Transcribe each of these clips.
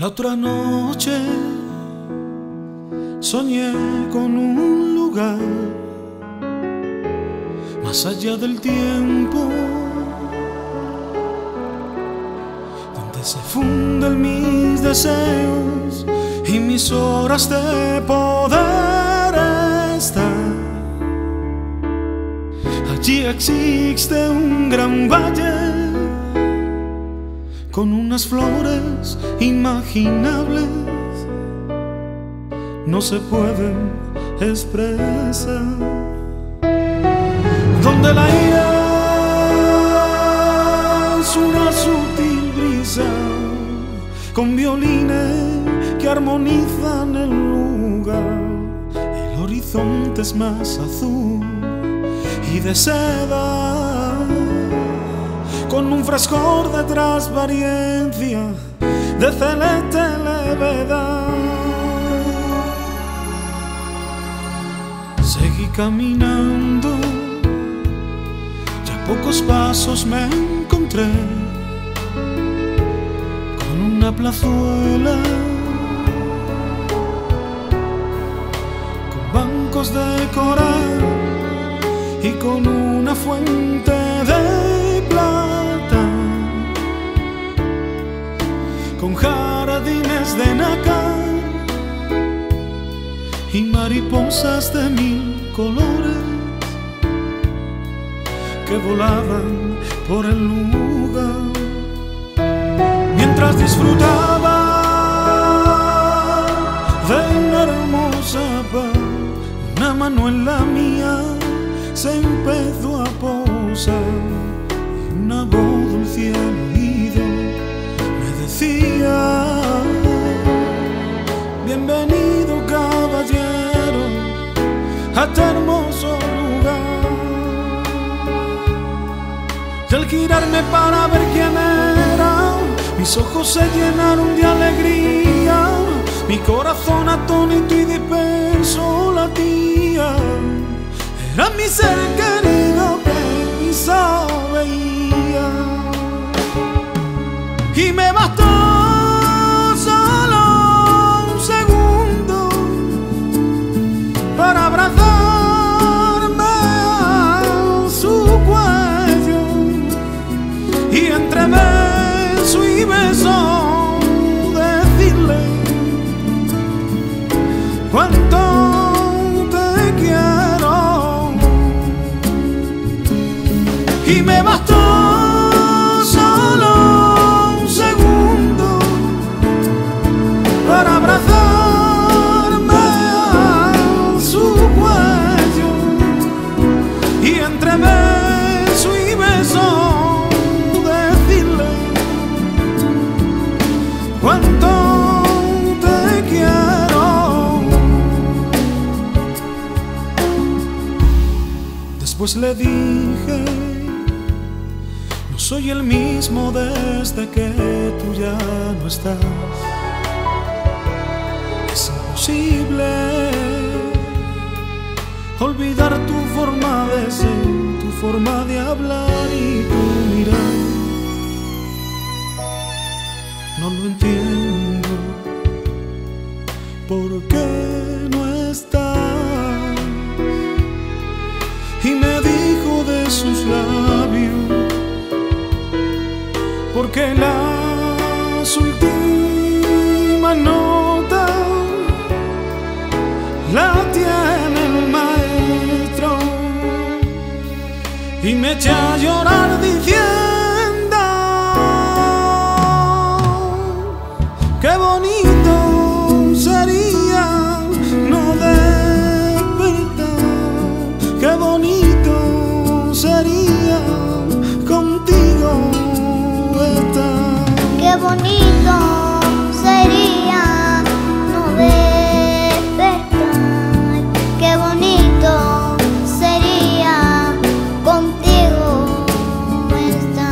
La otra noche soñé con un lugar más allá del tiempo, donde se funden mis deseos y mis horas de poder estar. Allí existe un gran valle con unas flores imaginables, no se pueden expresar, donde el aire es una sutil brisa con violines que armonizan el lugar. El horizonte es más azul y de seda, con un frescor de transparencia, de celeste levedad. Seguí caminando y a pocos pasos me encontré con una plazuela, con bancos de coral y con una fuente de plata, con jardines de nácar y mariposas de mil colores que volaban por el lugar. Mientras disfrutaba de una hermosa paz, una mano en la mía se empezó a posar y una voz dulce al oído me decía: bienvenido caballero a este hermoso lugar. Y al girarme para ver quién era, mis ojos se llenaron de alegría, mi corazón atónito y disperso latía. Era mi ser querido que mis ojos veía, y me bastó solo un segundo para abrazarme a su cuello, y entre beso y beso decirle cuánto te quiero. Y me bastó solo un segundo para abrazarme a su cuello, y entre beso y beso decirle cuánto te quiero. Después le dije: no soy el mismo desde que tú ya no estás. Es imposible olvidar tu forma de ser, tu forma de hablar y tu mirar. No lo entiendo, ¿por qué no estás? Y me dijo de sus labios: porque las últimas notas la tiene el maestro. Y me eché a llorar diciendo: qué bonito sería no despertar, qué bonito sería contigo. Qué bonito sería no despertar, qué bonito sería contigo estar.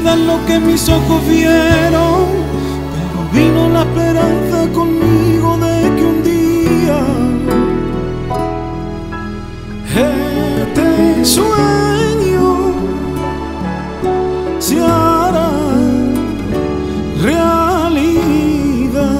realidad es lo que mis ojos vieron, pero vino la esperanza conmigo de que un día este sueño se hará realidad.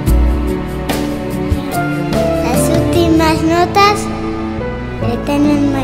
Las últimas notas de Ten en